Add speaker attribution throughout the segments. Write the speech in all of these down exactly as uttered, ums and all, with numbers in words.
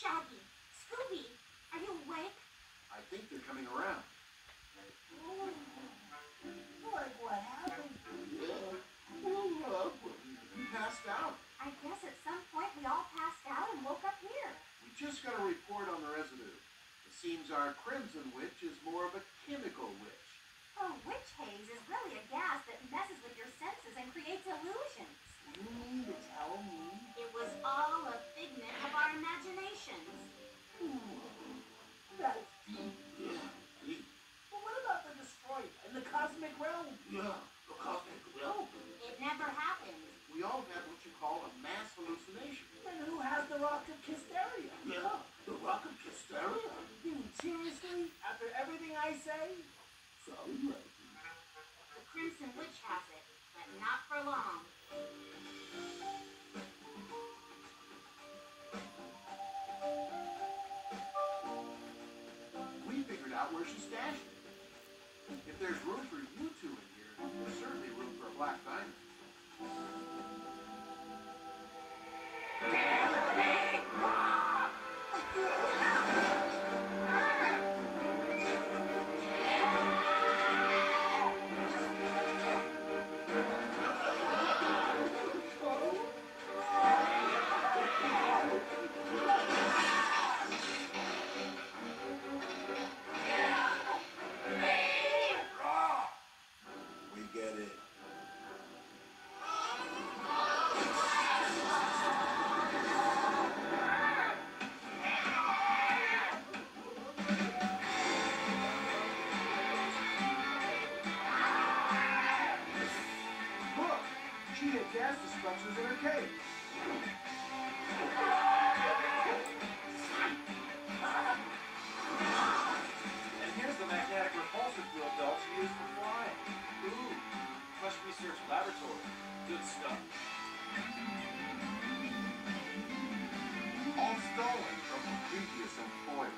Speaker 1: Shaggy, Scooby, are you awake?
Speaker 2: I think they're coming around.
Speaker 3: Oh, like what happened?
Speaker 2: Yeah. Well, we passed out.
Speaker 1: I guess at some point we all passed out and woke up here.
Speaker 2: We just got a report on the residue. It seems our Crimson Witch is more of a chemical witch.
Speaker 1: Oh, witch haze is really a gas that messes with your senses and creates illusions.
Speaker 3: You mean to tell me?
Speaker 1: It was all a figment of our imaginations.
Speaker 3: Ooh, that's deep.
Speaker 2: Yeah, deep.
Speaker 3: But what about the Destroyer and the Cosmic Realm?
Speaker 2: Yeah, the cosmic realm.
Speaker 1: It never happened.
Speaker 2: We all had what you call a mass hallucination.
Speaker 3: Then who has the Rock of Kysteria?
Speaker 2: Yeah, the rock of Kysteria.
Speaker 3: You mean seriously? After everything I say?
Speaker 2: Sorry, Reggie.
Speaker 1: The Crimson Witch has it, but not for long.
Speaker 2: We figured out where she stashed it. If there's room for you two in here, there's certainly room for a black diamond. We get it. Look, she had gas destructions in her cage.
Speaker 4: And here's the magnetic repulsor field belt she used for flying. Ooh, Quest Research Laboratory. Good stuff.
Speaker 2: All stolen from a previous employer.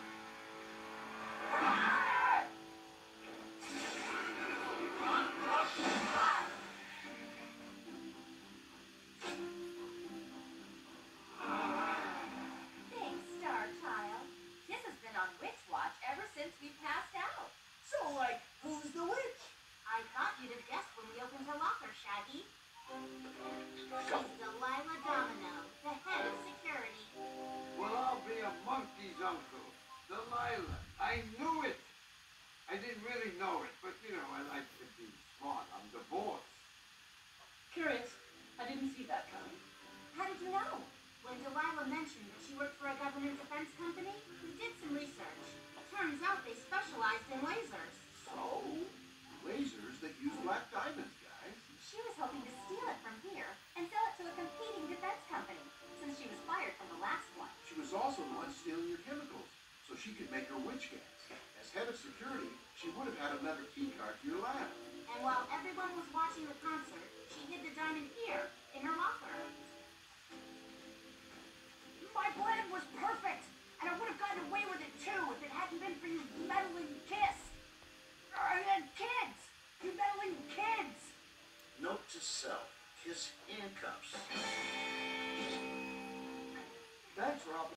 Speaker 1: Thanks, Star Child. Kiss has been on Witch Watch ever since we passed out.
Speaker 3: So, like, who's the witch?
Speaker 1: I thought you'd have guessed when we opened her locker, Shaggy. She's Delilah Domino, the head of security.
Speaker 5: Well, I'll be a monkey's uncle. Delilah. I knew it. I didn't really know it, but, you know, I like to be smart. I'm the boss.
Speaker 6: Curious. I didn't see that coming.
Speaker 1: How did you know? When Delilah mentioned that she worked for a government defense company, we did some research. Turns out they specialized in lasers.
Speaker 2: So, lasers that use black diamonds, guys.
Speaker 1: She was hoping to steal it from here and sell it to a competing defense company, since she was fired from the last one.
Speaker 2: She was also the one stealing your chemicals, so she could make her witch gas. As head of security, she would have had another key card to your lab.
Speaker 1: And while everyone was watching the concert, she hid the diamond here, in her locker.
Speaker 3: My plan was perfect, and I would have gotten away with it too if it hadn't been for you meddling kids. Uh, and kids! You meddling kids!
Speaker 7: Note to self, kiss handcuffs.
Speaker 3: Thanks, Rob.